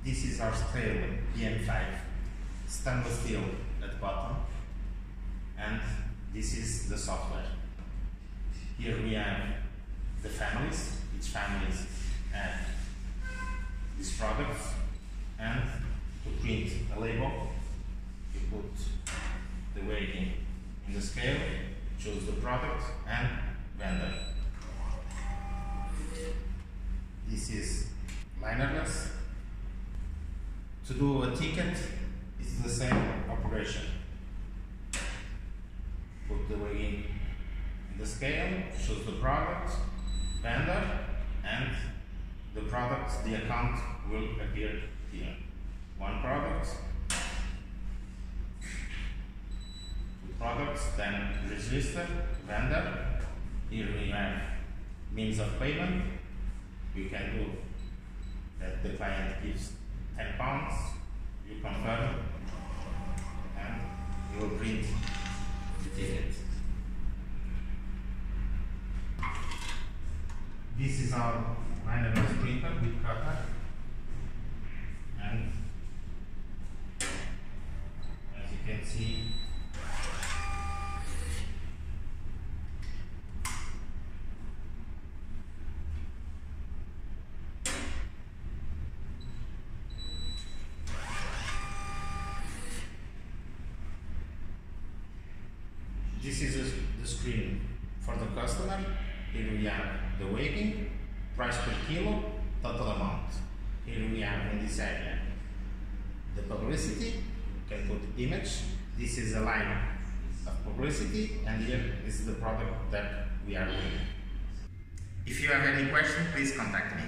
This is our scale PM5, stainless steel at the bottom, and this is the software. Here we have the families. Each family has these products, and to print a label, you put the weighting in the scale, choose the product and vendor. This is linerless. To do a ticket, it's the same operation. Put the weighting in the scale, choose the product, vendor, and the product, the account will appear here. One product, two products, then register, vendor. Here we have means of payment. We can do that the client gives £10, you confirm, and you will print the ticket. This is our linerless printer with cutter, and as you can see, this is the screen for the customer. Here we have the weighting, price per kilo, total amount. Here we have in this area the publicity. You can put image. This is a line of publicity, and here is the product that we are doing. If you have any question, please contact me.